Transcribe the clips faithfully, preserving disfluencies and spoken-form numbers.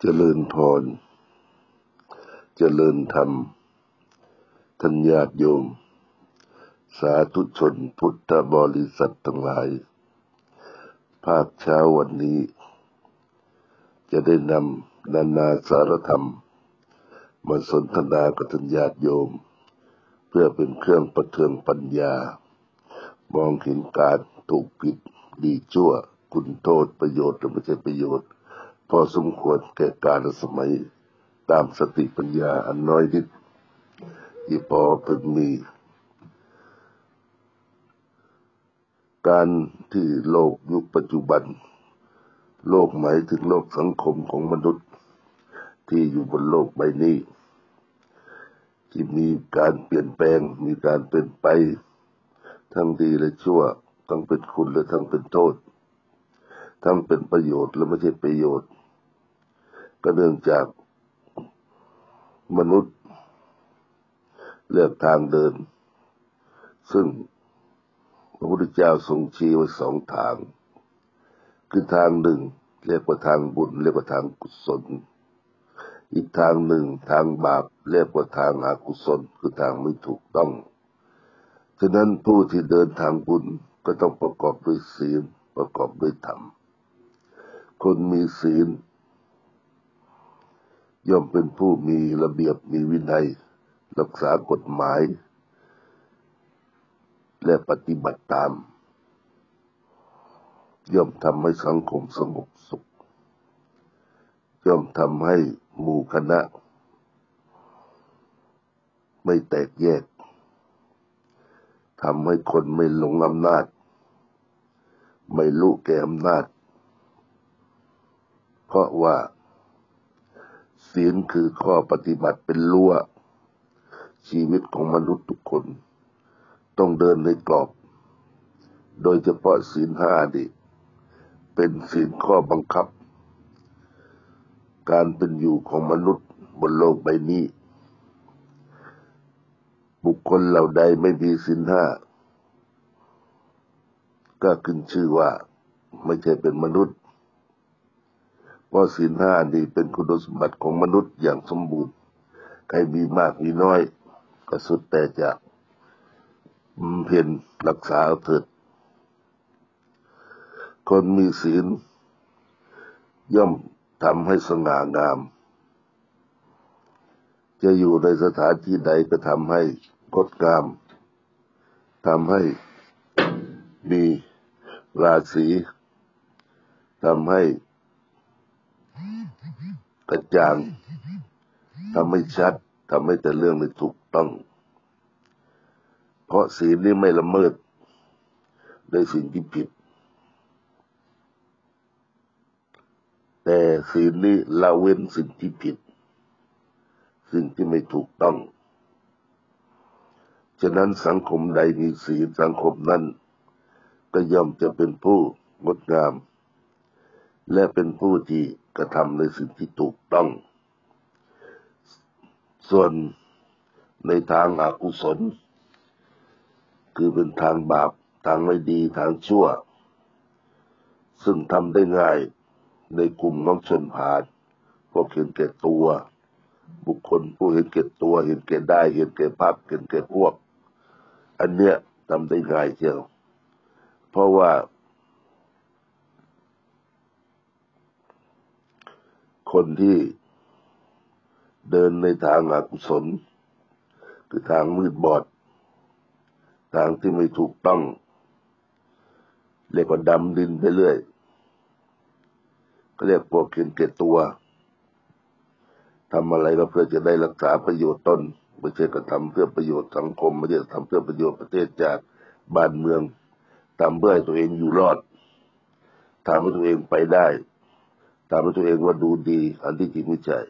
เจริญพรเจริญธรรมท่านญาติโยมสาธุชนพุทธบริษัททั้งหลายภาคเช้าวันนี้จะได้นำนานาสารธรรมมาสนทนากับท่านญาติโยมเพื่อเป็นเครื่องประเทืองปัญญามองเห็นการถูกผิดดีชั่วคุณโทษประโยชน์หรือไม่ใช่ประโยชน์พอสมควรแก่กาลสมัยตามสติปัญญาอันน้อยนิดที่พอพึงมีการที่โลกยุคปัจจุบันโลกหมายถึงโลกสังคมของมนุษย์ที่อยู่บนโลกใบนี้ที่มีการเปลี่ยนแปลงมีการเปลี่ยนไปทั้งดีและชั่วทั้งเป็นคุณและทั้งเป็นโทษทั้งเป็นประโยชน์และไม่ใช่ประโยชน์ก็เนื่องจากมนุษย์เลือกทางเดินซึ่งพระพุทธเจ้าทรงชี้ไว้สองทางคือทางหนึ่งเรียกว่าทางบุญเรียกว่าทางกุศลอีกทางหนึ่งทางบาปเรียกว่าทางอกุศลคือทางไม่ถูกต้องฉะนั้นผู้ที่เดินทางบุญก็ต้องประกอบด้วยศีลประกอบด้วยธรรมคนมีศีลย่อมเป็นผู้มีระเบียบมีวินัยรักษากฎหมายและปฏิบัติตามย่อมทำให้สังคมสงบสุขย่อมทำให้หมู่คณะไม่แตกแยกทำให้คนไม่หลงอำนาจไม่รู้แก่อำนาจเพราะว่าศีลคือข้อปฏิบัติเป็นรั้วชีวิตของมนุษย์ทุกคนต้องเดินในกรอบโดยเฉพาะศีลห้านี่เป็นศีลข้อบังคับการเป็นอยู่ของมนุษย์บนโลกใบนี้บุคคลเหล่าใดไม่มีศีลห้าก็ขึ้นชื่อว่าไม่ใช่เป็นมนุษย์เพราะศีลห้านี่เป็นคุณสมบัติของมนุษย์อย่างสมบูรณ์ใครมีมากมีน้อยก็สุดแต่จะเพียรรักษาเอาเถิดคนมีศีลย่อมทำให้สง่างามจะอยู่ในสถานที่ใดก็ทำให้งดงามทำให้มีราศีทำให้กระจ่างทำให้ชัดทำให้แต่เรื่องที่ถูกต้องเพราะศีลนี้ไม่ละเมิดในสิ่งที่ผิดแต่ศีลนี้ละเว้นสิ่งที่ผิดสิ่งที่ไม่ถูกต้องฉะนั้นสังคมใดมีศีลสังคมนั้นก็ย่อมจะเป็นผู้งดงามและเป็นผู้ที่กระทำในสิ่งที่ถูกต้องส่วนในทางอกุศลคือเป็นทางบาปทางไม่ดีทางชั่วซึ่งทำได้ง่ายในกลุ่มน้องชนผาลพวกเห็นแก่ตัวบุคคลผู้เห็นแก่ตัวเห็นแก่ได้เห็นแก่พรรคเห็นแก่พวกอันเนี้ยทำได้ง่ายเชียวเพราะว่าคนที่เดินในทางอกุศลคือทางมืดบอดทางที่ไม่ถูกต้องเรียกว่าดำดินไปเรื่อยก็เรียกพวกเห็นแก่ตัวทำอะไรก็เพื่อจะได้รักษาประโยชน์ตนไม่ใช่กระทำเพื่อประโยชน์สังคมไม่ใช่ทำเพื่อประโยชน์ประเทศชาติบ้านเมืองทำเพื่อให้ตัวเองอยู่รอดทำให้ตัวเองไปได้ทำให้ตัวเองว่าดูดีอันที่จริงไม่ใช่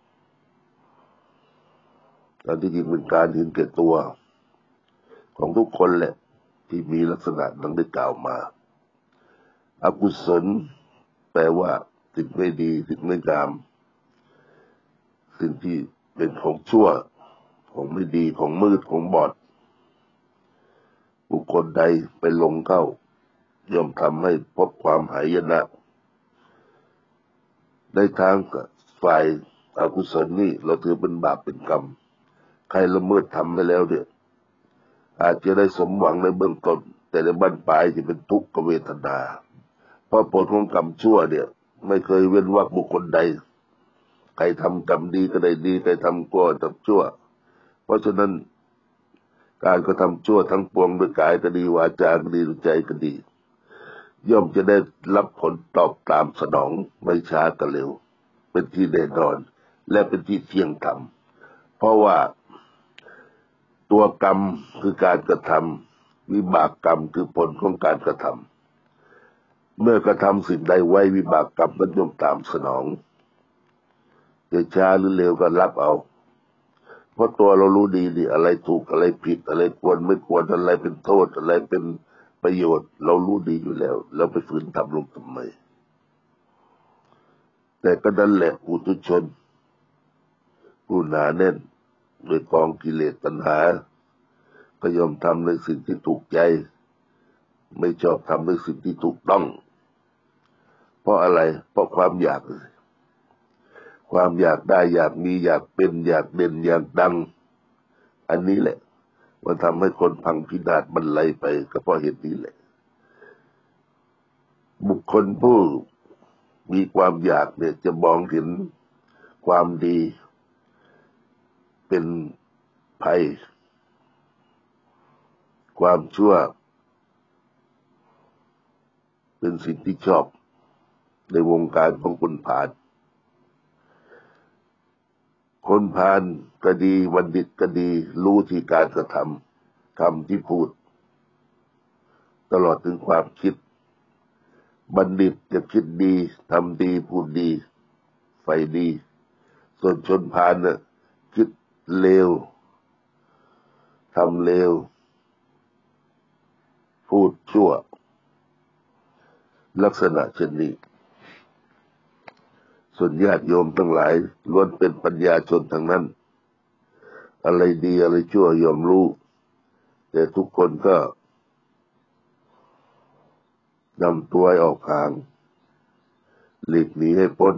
อันที่จริงเป็นการเห็นแก่ตัวของทุกคนแหละที่มีลักษณะดังได้กล่าวมาอกุศลแปลว่าสิ่งไม่ดีสิ่งไม่งามสิ่งที่เป็นของชั่วของไม่ดีของมืดของบอดบุคคลใดไปลงเข้าย่อมทำให้พบความหายนะในทางฝ่ายอกุศลนี่เราถือเป็นบาปเป็นกรรมใครละเมิดทำไปแล้วเนี่ยอาจจะได้สมหวังในเบื้องต้นแต่ในบั้นปลายจะเป็นทุกขเวทนาเพราะผลของกรรมชั่วเนี่ยไม่เคยเว้นวรรคบุคคลใดใครทำกรรมดีก็ได้ดีใครทำชั่วทำชั่วเพราะฉะนั้นการกระทำชั่วทั้งปวงด้วยกายก็ดีวาจาก็ดีด้วยใจก็ดีย่อมจะได้รับผลตอบตามสนองไม่ช้าก็เร็วเป็นที่แน่นอนและเป็นที่เที่ยงธรรมเพราะว่าตัวกรรมคือการกระทำวิบากกรรมคือผลของการกระทำเมื่อกระทำสิ่งใดไว้วิบากกรรมนั้นย่อมตามสนองจะช้าหรือเร็วก็รับเอาเพราะตัวเรารู้ดีดิอะไรถูกอะไรผิดอะไรควรไม่ควรอะไรเป็นโทษอะไรเป็นประโยชน์เรารู้ดีอยู่แล้วเราไปฝืนทำลงทำไมแต่ก็นั่นแหละปุถุชนผู้หนาแน่นด้วยกองกิเลสตัณหาก็ยอมทำในสิ่งที่ถูกใจไม่ชอบทำในสิ่งที่ถูกต้องเพราะอะไรเพราะความอยากความอยากได้อยากมีอยากเป็นอยากเด่นอยากดังอันนี้แหละมันทำให้คนพังพินาศบรรลัยไปก็เพราะเหตุนี้แหละบุคคลผู้มีความอยากเนี่ยจะมองเห็นความดีเป็นภัยความชั่วเป็นสิ่งที่ชอบในวงการของคนพาลคนพาลก็ดีบัณฑิตก็ดีรู้ที่การกระทำคำที่พูดตลอดถึงความคิดบัณฑิตจะคิดดีทำดีพูดดีไฟดีส่วนชนพาลน่ะคิดเลวทำเลวพูดชั่วลักษณะเช่นนี้ส่วนญาติโยมทั้งหลายล้วนเป็นปัญญาชนทั้งนั้นอะไรดีอะไรชั่วยอมรู้แต่ทุกคนก็นำตัวออกห่างหลีกหนีให้พ้น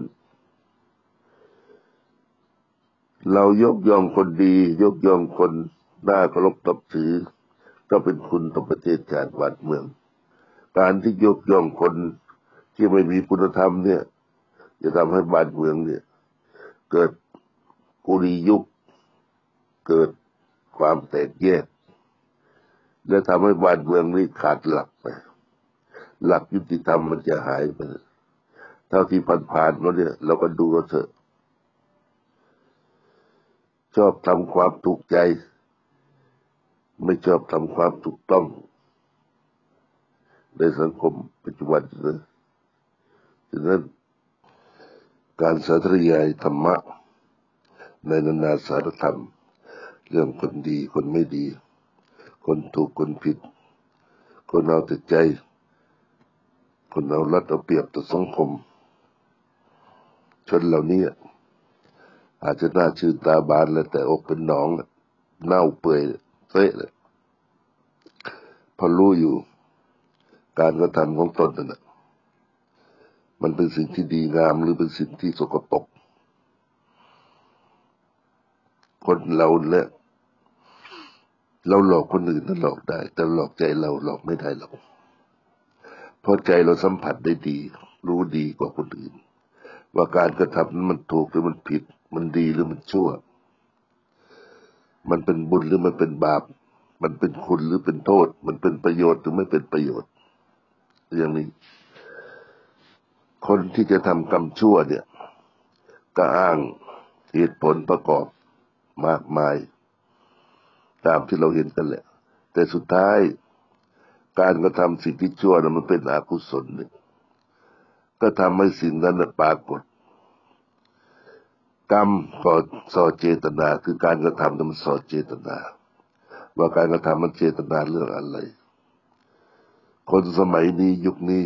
เรายกย่องคนดียกย่องคนน่าเคารพนับถือก็เป็นคุณต่อประเทศชาติบ้านเมืองการที่ยกย่องคนที่ไม่มีคุณธรรมเนี่ยจะทำให้บ้านเมืองเนี่ยเกิดกุริยุคเกิดความแตกแยกและทำให้บ้านเมืองนี้ขาดหลักไปหลักยุติธรรมมันจะหายไปเท่าที่ผ่านๆมาเนี่ยเราก็ดูกันเถอะชอบทำความถูกใจไม่ชอบทำความถูกต้องในสังคมปัจจุบันนี้ฉะนั้นการสาธยายธรรมะในนานาสารธรรมเรื่องคนดีคนไม่ดีคนถูกคนผิดคนเอาแต่ใจคนเอารัดเอาเปรียบต่อสังคมชนเหล่านี้อาจจะน่าชื่นตาบานแล้วแต่อกเป็นหนองเน่าเปื่อยเละเลยพอรู้อยู่การกระทำของตนนั่นมันเป็นสิ่งที่ดีงามหรือเป็นสิ่งที่สกปรกคนเราเนี่ยเราหลอกคนอื่นนั้นหลอกได้แต่หลอกใจเราหลอกไม่ได้หรอกเพราะใจเราสัมผัสได้ดีรู้ดีกว่าคนอื่นว่าการกระทำนั้นมันถูกหรือมันผิดมันดีหรือมันชั่วมันเป็นบุญหรือมันเป็นบาปมันเป็นคุณหรือเป็นโทษมันเป็นประโยชน์หรือไม่เป็นประโยชน์อย่างนี้คนที่จะทำกรรมชั่วเนี่ยก็อ้างเหตุผลประกอบมากมายตามที่เราเห็นกันแหละแต่สุดท้ายการกระทำสิ่งที่ชั่วนั้นมันเป็นอกุศลเนี่ยก็ทำให้สิ่งนั้นปรากฏกรรมก็ส่อเจตนาคือการกระทำนั้นมันส่อเจตนาว่าการกระทำมันเจตนาเรื่องอะไรคนสมัยนี้ยุคนี้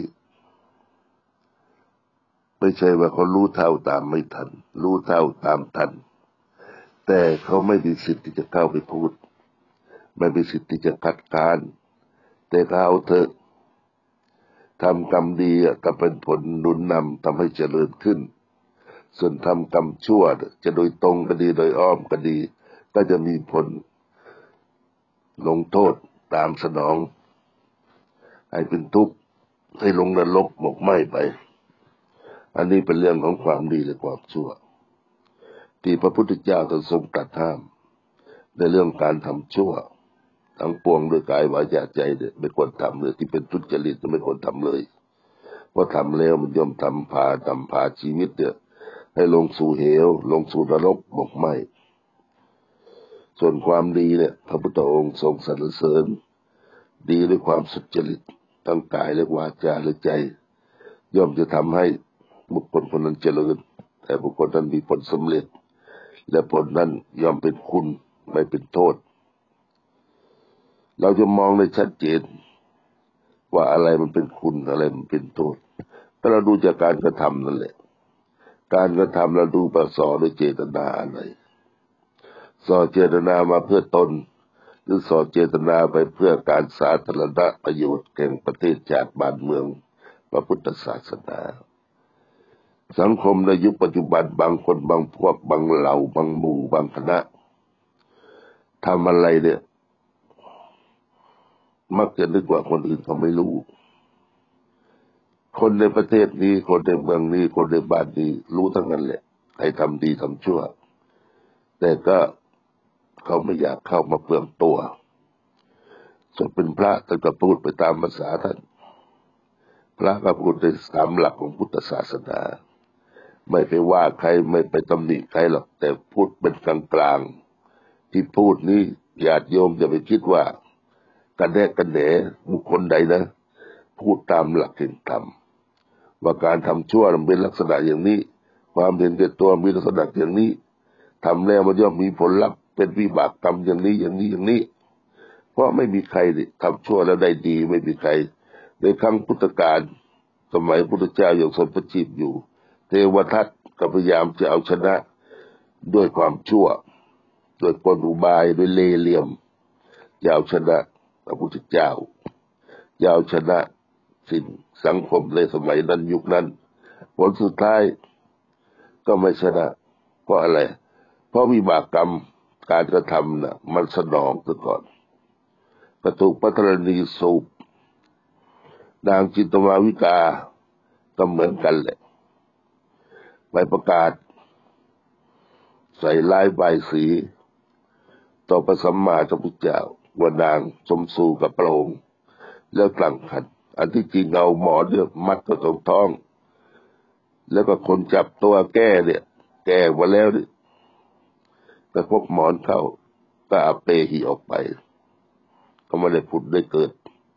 ไม่ใช่ว่าเขารู้เท่าตามไม่ทันรู้เท่าตามทันแต่เขาไม่มีสิทธิ์ที่จะเข้าไปพูดไม่มีสิทธิ์ที่จะคัดค้านแต่เขาเอาเถอะทำกรรมดีก็เป็นผลหนุนนำทำให้เจริญขึ้นส่วนทำกรรมชั่วจะโดยตรงก็ดีโดยอ้อมก็ดีก็จะมีผลลงโทษตามสนองให้เป็นทุกข์ให้ลงนรกหมกไหม้ไปอันนี้เป็นเรื่องของความดีและความชั่วที่พระพุทธเจ้าทรงตรัสห้ามในเรื่องการทำชั่วทั้งปวงโดยกายวาจาใจเนี่ยไม่ควรทำเลยที่เป็นทุจริตไม่ควรทำเลยเพราะทำแล้วมันย่อมทำพาทำพาชีวิตเนี่ยให้ลงสู่เหวลงสู่นรกหมกไหม้ส่วนความดีเนี่ยพระพุทธองค์ทรงสรรเสริญดีด้วยความสุจริตทั้งกายและวาจาและใจย่อมจะทำให้บุคคลคนนั้นเจริญแต่บุคคลนั้นมีผลสำเร็จและผลนั้นย่อมเป็นคุณไม่เป็นโทษเราจะมองได้ชัดเจนว่าอะไรมันเป็นคุณอะไรมันเป็นโทษถ้าเราดูจากการกระทำนั่นแหละการกระทำเราดูประสอด้วยเจตนาอะไรสอเจตนามาเพื่อตนหรือสอเจตนาไปเพื่อการสาธารณประโยชน์แก่ประเทศชาติบ้านเมืองพระพุทธศาสนาสังคมในยุคปัจจุบันบางคนบางพวกบางเหล่าบางหมู่บางคณะทำอะไรเนี่ยมักจะนึกว่าคนอื่นเขาไม่รู้คนในประเทศนี้คนในเมืองนี้คนในบ้านนี้รู้ทั้งนั้นแหละใครทำดีทำชั่วแต่ก็เขาไม่อยากเข้ามาเปลืองตัวส่วนเป็นพระท่านก็พูดไปตามภาษาท่านพระก็พูดในสามหลักของพุทธศาสนาไม่ไปว่าใครไม่ไปตำหนิใครหรอกแต่พูดเป็นกลางๆที่พูดนี้ญาติโยมอย่าไปคิดว่ากันแน่กันแหนบุคคลใดนะพูดตามหลักแห่งธรรมว่าการทำชั่วมันเป็นลักษณะอย่างนี้ความเห็นแก่ตัวมีลักษณะอย่างนี้ทำแล้วมันย่อมมีผลลัพธ์เป็นวิบากกรรมอย่างนี้อย่างนี้อย่างนี้เพราะไม่มีใครทำชั่วแล้วได้ดีไม่มีใครในครั้งพุทธกาลสมัยพุทธเจ้ายังทรงประชีพอยู่เทวทัตก็พยายามจะเอาชนะด้วยความชั่วด้วยกลอุบายด้วยเล่ห์เหลี่ยมจะเอาชนะพระพุทธเจ้าจะเอาชนะสิ่งสังคมในสมัยนั้นยุคนั้นผลสุดท้ายก็ไม่ชนะเพราะอะไรเพราะวิบากกรรมการกระทำน่ะมันสนองซะก่อนก็ถูกพระธรณีสูบนางจินตมาวิกาก็เหมือนกันแหละไปประกาศใส่ลายใบสีต่อพระสัมมาสัมพุทธเจ้าว่านางสมสู่กับพระองค์แล้วกลั่งขันอันที่จริงเอาหมอเลือกมัดตัวตรงท้องแล้วก็คนจับตัวแก้เนี่ยแก้มาแล้วนี่แต่พวกหมอนเข้าก็อาเปหีออกไปก็ไม่ได้ผุดได้เกิด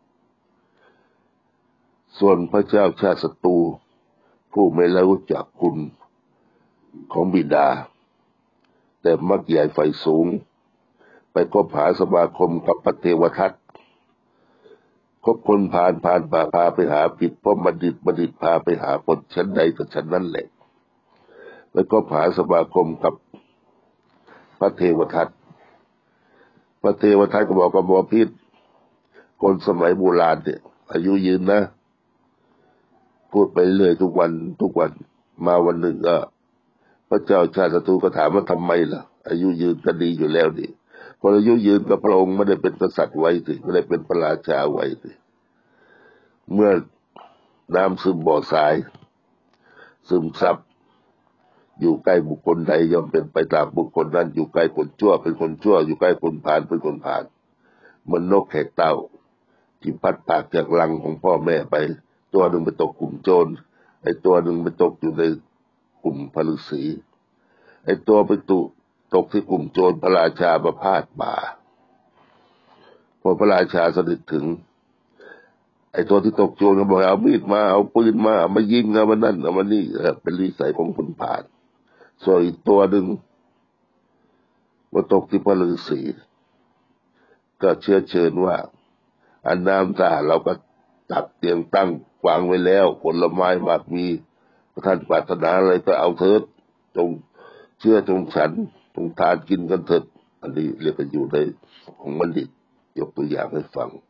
ส่วนพระเจ้าชาติศัตรูผู้ไม่รู้จักคุณของบิดาแต่มักใหญ่ไฟสูงไปคบหาสมาคมกับพระเทวทัตคบคนผ่านผ่านพาพาไปหาผิดเพราะบัณฑิตบัณฑิตพาไปหาคนชั้นใดก็ชั้นนั้นแหละไปคบหาสมาคมกับพระเทวทัตพระเทวทัตก็บอกกับหมอพิษคนสมัยโบราณเนี่ยอายุยืนนะพูดไปเรื่อยทุกวันทุกวันมาวันหนึ่งก็พระเจ้าชาติศัตรูก็ถามว่าทำไมล่ะอายุยืนก็ดีอยู่แล้วดิพออายุยืนกับพระองค์ไม่ได้เป็นกษัตริย์ไว้สิไม่ได้เป็นพระราชาไว้สิเมื่อน้ำซึมบ่อทรายซึมซับอยู่ใกล้บุคคลใดย่อมเป็นไปตามบุคคลนั้นอยู่ใกล้คนชั่วเป็นคนชั่วอยู่ใกล้คนผ่านเป็นคนผ่านเหมือนนกแขกเต่าที่พัดปากจากรังของพ่อแม่ไปตัวหนึ่งไปตกกลุ่มโจรไอ้ตัวหนึ่งไปตกอยู่ในกลุ่มพฤษีไอ้ตัวไปตุตกที่กลุ่มโจรพระราชาประพาสป่าพอพระราชาเสด็จถึงไอ้ตัวที่ตกโจรก็บอกเอามีดมาเอาปืนมาเอามายิงเอามานั่นเอามานี่เป็นนิสัยของคนผ่านส่วนอีกตัวหนึ่งมาตกที่พระฤาษีก็เชื้อเชิญว่าอันน้ำตาเราก็ตักเตียงตั้งวางไว้แล้วผลไม้มากมีท่านปรารถนาอะไรก็เอาเถิดจงเชื่อจงฉันจงทานกินกันเถิดอันนี้เรียกกันอยู่ในของบัณฑิตยกตัวอย่างให้ฟัง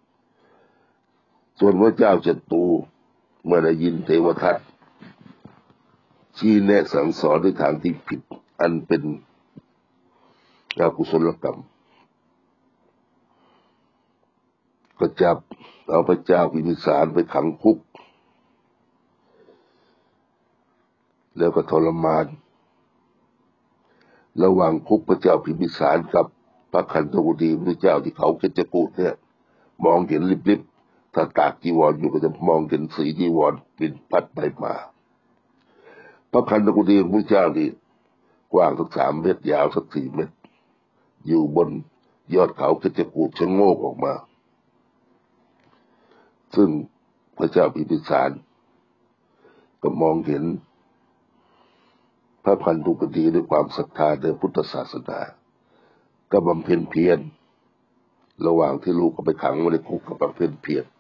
ส่วนพระเจ้าศัตรูเมื่อได้ยินเทวทัตชี้แนะสั่งสอนในทางที่ผิดอันเป็นอกุศลกรรมก็จับเอาพระเจ้าพิมพิสารไปขังคุกแล้วก็ทรมานระหว่างคุกพระเจ้าพิมพิสารกับพระคันธกุฎีพระเจ้าที่เขาเพชรกูฏเนี่ยมองเห็นลิบๆถ้าตากจีวรอยู่ก็จะมองเห็นสีจีวรเป็นพัดไปมาพระคันธกุฎีพระเจ้านี่กว้างสักสามเมตรยาวสักสี่เมตรอยู่บนยอดเขาเพชรกูฏชะโงกออกมาซึ่งพระเจ้าพิมพิสารก็มองเห็นพระคันธกุฎีด้วยความศรัทธาในพุทธศาสนาก็บำเพ็ญเพียรระหว่างที่ลูกก็ไปขังไว้ในคุกก็บำเพ็ญเพียร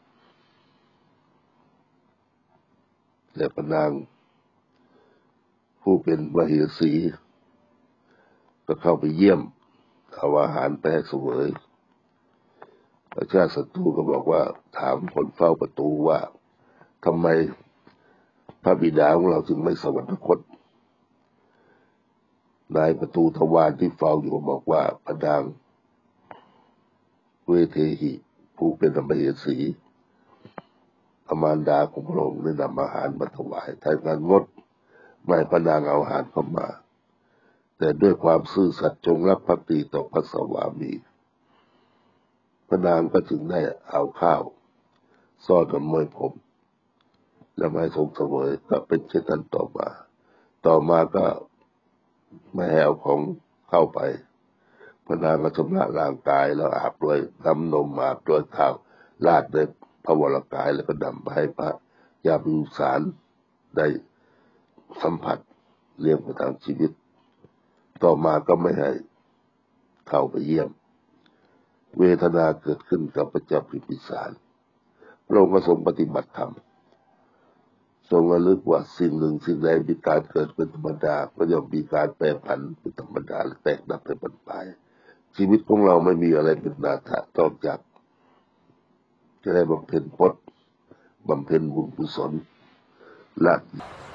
และพระนางผู้เป็นมเหสีก็เข้าไปเยี่ยมเอาอาหารไปให้เสวยพระเจ้าศัตรูก็บอกว่าถามคนเฝ้าประตูว่าทำไมพระบิดาของเราจึงไม่สวรรคตนายประตูทวารที่เฝ้าอยู่บอกว่าพระนางเวเทหิผู้เป็นมเหสีอมารดาของพระองค์ได้นำอาหารมาถวายท่านการงดไม่พระนางเอาอาหารเข้ามาแต่ด้วยความซื่อสัตย์จงรักภักดีต่อพระสวามีพระนางก็จึงได้เอาข้าวซ่อนกับมวยผมแล้วไม่ทรงเสวยก็เป็นเช่นนั้นต่อมาต่อมาก็ไม่ให้เอาของเข้าไปพระนางก็ชำระร่างกายแล้วอาบด้วยน้ำนมอาบด้วยข้าวราดด้วยพระวรกายแล้วก็นำไปให้พระยาพิมพิสารได้สัมผัสเลี้ยงประทังชีวิตต่อมาก็ไม่ให้เข้าไปเยี่ยมเวทนาเกิดขึ้นกับพระเจ้าพิมพิสารพระองค์ก็ทรงปฏิบัติธรรมทรงระลึกว่าสิ่งหนึ่งสิ่งใดมีการเกิดเป็นธรรมดาก็ย่อมมีการแปรผันเป็นธรรมดาและแตกดับเป็นบรรปลายชีวิตของเราไม่มีอะไรเป็นนาถะต้องจากจะได้บำเพ็ญพจน์บำเพ็ญบุญกุศลและ